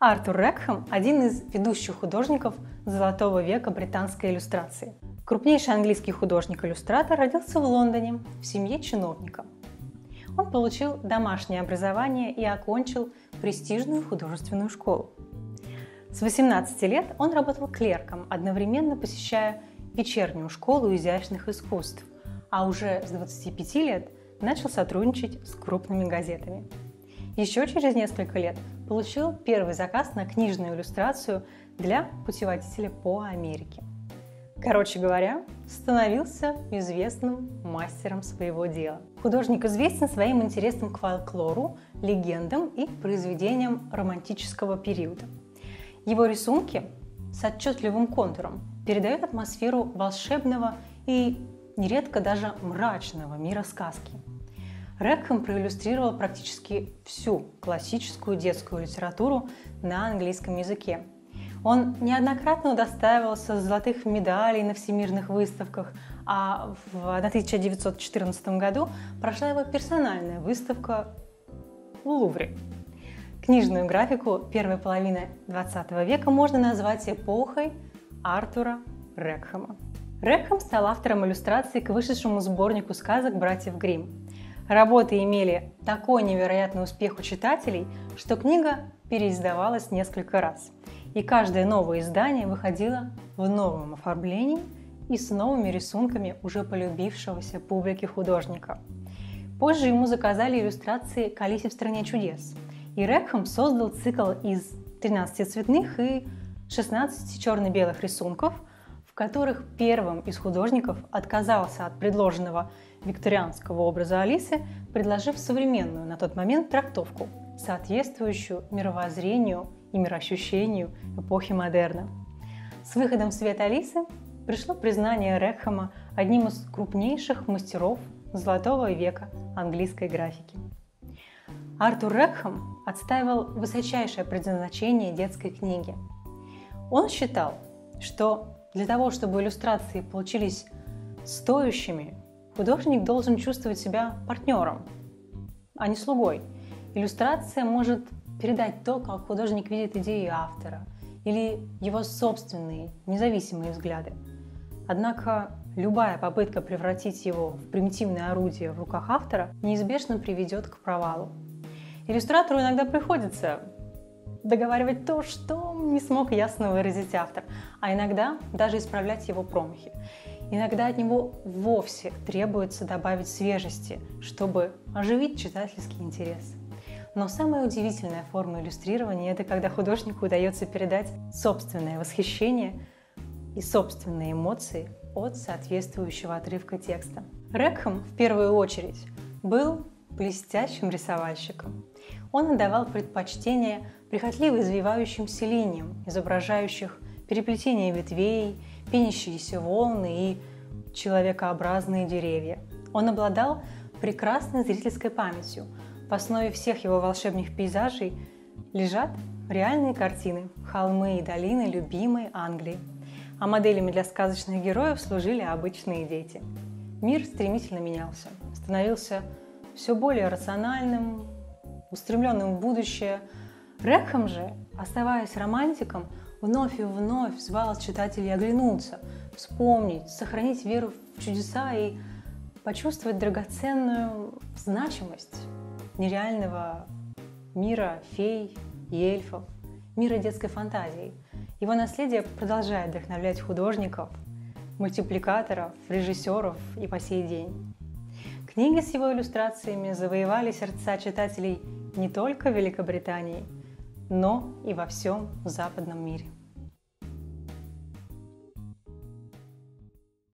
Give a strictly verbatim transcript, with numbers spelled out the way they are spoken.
Артур Рекхэм – один из ведущих художников золотого века британской иллюстрации. Крупнейший английский художник-иллюстратор родился в Лондоне в семье чиновника. Он получил домашнее образование и окончил престижную художественную школу. С восемнадцати лет он работал клерком, одновременно посещая вечернюю школу изящных искусств, а уже с двадцати пяти лет начал сотрудничать с крупными газетами. Еще через несколько лет получил первый заказ на книжную иллюстрацию для путеводителя по Америке. Короче говоря, становился известным мастером своего дела. Художник известен своим интересом к фольклору, легендам и произведениям романтического периода. Его рисунки с отчетливым контуром передают атмосферу волшебного и нередко даже мрачного мира сказки. Рекхэм проиллюстрировал практически всю классическую детскую литературу на английском языке. Он неоднократно удостаивался золотых медалей на всемирных выставках, а в тысяча девятьсот четырнадцатом году прошла его персональная выставка в Лувре. Книжную графику первой половины двадцатого века можно назвать эпохой Артура Рекхэма. Рекхэм стал автором иллюстраций к вышедшему сборнику сказок братьев Гримм. Работы имели такой невероятный успех у читателей, что книга переиздавалась несколько раз. И каждое новое издание выходило в новом оформлении и с новыми рисунками уже полюбившегося публике художника. Позже ему заказали иллюстрации к «Алисе в стране чудес», и Рекхэм создал цикл из тринадцати цветных и шестнадцати черно-белых рисунков, в которых первым из художников отказался от предложенного викторианского образа Алисы, предложив современную на тот момент трактовку, соответствующую мировоззрению и мироощущению эпохи модерна. С выходом в свет Алисы пришло признание Рекхэма одним из крупнейших мастеров золотого века английской графики. Артур Рекхэм отстаивал высочайшее предназначение детской книги. Он считал, что для того, чтобы иллюстрации получились стоящими, художник должен чувствовать себя партнером, а не слугой. Иллюстрация может передать то, как художник видит идеи автора или его собственные независимые взгляды. Однако любая попытка превратить его в примитивное орудие в руках автора неизбежно приведет к провалу. Иллюстратору иногда приходится договаривать то, что не смог ясно выразить автор, а иногда даже исправлять его промахи. Иногда от него вовсе требуется добавить свежести, чтобы оживить читательский интерес. Но самая удивительная форма иллюстрирования – это когда художнику удается передать собственное восхищение и собственные эмоции от соответствующего отрывка текста. Рекхэм в первую очередь был блестящим рисовальщиком. Он отдавал предпочтение прихотливо извивающимся линиям, изображающих переплетение ветвей, пенящиеся волны и человекообразные деревья. Он обладал прекрасной зрительской памятью. В основе всех его волшебных пейзажей лежат реальные картины, холмы и долины любимой Англии. А моделями для сказочных героев служили обычные дети. Мир стремительно менялся, становился все более рациональным, устремленным в будущее. Рекхэм же, оставаясь романтиком, вновь и вновь звал читателей оглянуться, вспомнить, сохранить веру в чудеса и почувствовать драгоценную значимость нереального мира фей и эльфов, мира детской фантазии. Его наследие продолжает вдохновлять художников, мультипликаторов, режиссеров и по сей день. Книги с его иллюстрациями завоевали сердца читателей не только в Великобритании, но и во всем западном мире.